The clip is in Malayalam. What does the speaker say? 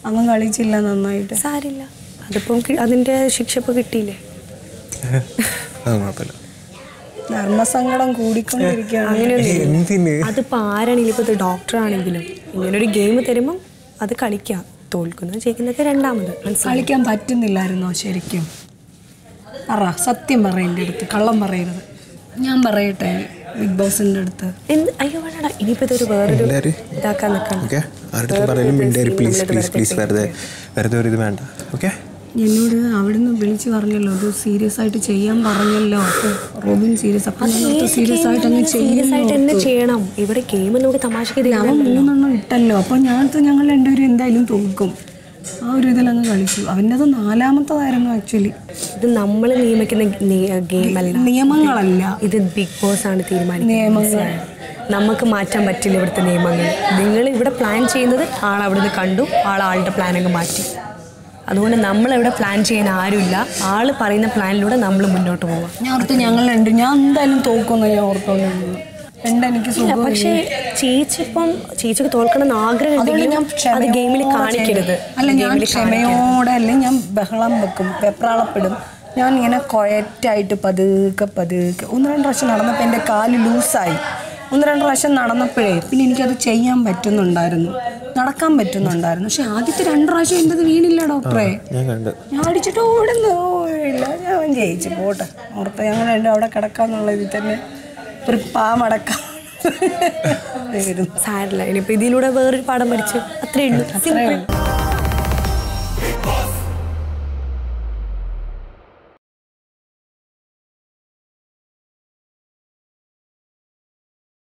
അവൻ കളിച്ചില്ല നന്നായിട്ട്. സാരില്ല, അതിപ്പം അതിൻ്റെ ശിക്ഷ ഇപ്പോൾ കിട്ടിയില്ലേ. ധർമ്മസങ്കടം കൂടിക്കൊണ്ടിരിക്കുകയാണ്. അങ്ങനെയൊന്നും അതിപ്പോൾ ആരാണെങ്കിലും, ഇപ്പോൾ ഇത് ഡോക്ടറാണെങ്കിലും ഇങ്ങനൊരു ഗെയിം തരുമ്പം അത് കളിക്കാം. തോൽക്കുന്നത് ജയിക്കുന്നതൊക്കെ രണ്ടാമത്. കളിക്കാൻ പറ്റുന്നില്ലായിരുന്നോ ശരിക്കും? പറ, സത്യം പറ, എൻ്റെ അടുത്ത് കള്ളം പറയരുത്. ഞാൻ പറയട്ടെ ബിഗ് ബോസിൻ്റെ അടുത്ത്. അയ്യോ വേണ്ട, ഇനിയിപ്പോൾ ഇതൊരു വേറൊരു ഇതാക്കാൻ നിൽക്കണം. എന്നോട് അവിടുന്ന് വിളിച്ച് പറഞ്ഞല്ലോ, ഒരു സീരിയസ് ആയിട്ട് ചെയ്യാൻ പറഞ്ഞല്ലോ. റോബിൻ സീരിയസ്, അപ്പം സീരിയസ് ആയിട്ട് തന്നെ ചെയ്യണം. ഇവിടെ ഗെയിം നമുക്ക് തമാശക്ക് അവൻ 3 എണ്ണം ഇട്ടല്ലോ. അപ്പം ഞങ്ങൾ രണ്ടുപേരും എന്തായാലും തോൽക്കും. ആ ഒരു ഇതിലങ്ങ് കളിച്ചു. അവൻ്റെ അത് 4ാമത്തേതായിരുന്നു ആക്ച്വലി. ഇത് നമ്മൾ നിയമിക്കുന്ന ഗെയിമല്ല, നിയമങ്ങളല്ല, ഇത് ബിഗ് ബോസ് ആണ് തീരുമാനിക്കുന്നത്. നിയമങ്ങൾ നമുക്ക് മാറ്റാൻ പറ്റില്ല ഇവിടുത്തെ നിയമങ്ങൾ. നിങ്ങൾ ഇവിടെ പ്ലാൻ ചെയ്യുന്നത് ആളവിടുന്ന് കണ്ടു, ആളുടെ പ്ലാനങ്ങ് മാറ്റി. അതുകൊണ്ട് നമ്മളിവിടെ പ്ലാൻ ചെയ്യാൻ ആരുമില്ല. ആൾ പറയുന്ന പ്ലാനിലൂടെ നമ്മൾ മുന്നോട്ട് പോവാം. ഞാൻ എന്തായാലും തോക്കുമെന്ന് ഞാൻ ഓർത്തോണ്ടിരുന്നു. എനിക്ക് സുഖം. പക്ഷേ ചേച്ചിക്ക് തോൽക്കണമെന്ന് ആഗ്രഹം അത് ഗെയിമിൽ കാണിക്കരുത്. അല്ല, ഞാൻ ക്ഷമയോടെ, അല്ലെങ്കിൽ ഞാൻ ബഹളം വെക്കും, വെപ്രാളപ്പെടും. ഞാൻ ഇങ്ങനെ ക്വയറ്റായിട്ട് പതുക്കെ 1-2 പ്രാവശ്യം നടന്നപ്പോൾ എൻ്റെ കാല് ലൂസായി. 1-2 പ്രാവശ്യം നടന്നപ്പോഴേ പിന്നെ എനിക്കത് ചെയ്യാൻ പറ്റുന്നുണ്ടായിരുന്നു, നടക്കാൻ പറ്റുന്നുണ്ടായിരുന്നു. പക്ഷെ ആദ്യത്തെ 2 പ്രാവശ്യം എൻ്റെ വീണില്ല ഡോക്ടറെ. ഞാൻ അടിച്ചിട്ട് ഓടുന്നില്ല. ഞാൻ ജയിച്ചു പോട്ടെ ഓർത്ത്. ഞങ്ങൾ രണ്ടും അവിടെ കിടക്കാന്നുള്ള ഇതിൽ തന്നെ ഒരു പാമടക്കാം. സാരില്ല, ഇനിയിപ്പോൾ ഇതിലൂടെ വേറൊരു പാഠം പഠിച്ചു, അത്രയേ ഉള്ളൂ.